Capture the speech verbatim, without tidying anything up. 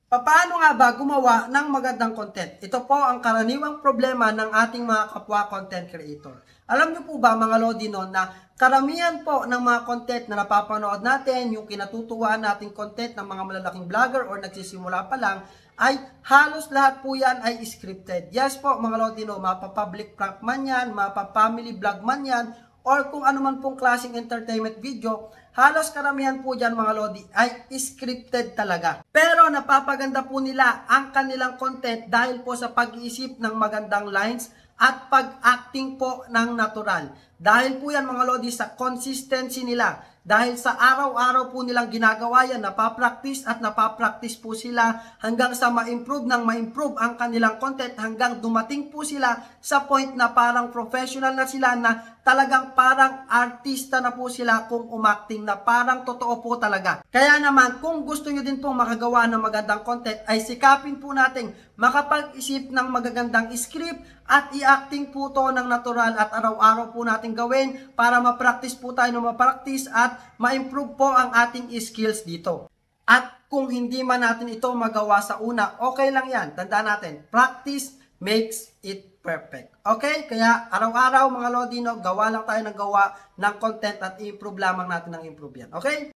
Paano nga ba gumawa ng magandang content? Ito po ang karaniwang problema ng ating mga kapwa content creator. Alam niyo po ba mga Lodi no, na karamihan po ng mga content na napapanood natin, yung kinatutuwaan nating content ng mga malalaking vlogger or nagsisimula pa lang, ay halos lahat po yan ay scripted. Yes po mga Lodi no, mapa-public prank man yan, mapa-family vlog man yan, or kung ano man pong klaseng entertainment video, halos karamihan po dyan mga Lodi ay scripted talaga. Pero napapaganda po nila ang kanilang content dahil po sa pag-iisip ng magandang lines at pag-acting po ng natural. Dahil po yan mga Lodi sa consistency nila. Dahil sa araw-araw po nilang ginagawa yan, napapractice at napapractice po sila hanggang sa ma-improve ng ma-improve ang kanilang content hanggang dumating po sila sa point na parang professional na sila na talagang parang artista na po sila kung umacting na parang totoo po talaga. Kaya naman kung gusto nyo din pong makagawa ng magandang content ay sikapin po nating makapag-isip ng magagandang script at i-acting po to ng natural at araw-araw po natin gawin para ma-practice po tayo na ma-practice at ma-improve po ang ating skills dito. At kung hindi man natin ito magawa sa una, okay lang yan. Tandaan natin, practice makes it perfect. Okay? Kaya araw-araw mga Lodi, no, gawa lang tayo ng gawa ng content at i-improve lamang natin ng improve yan. Okay?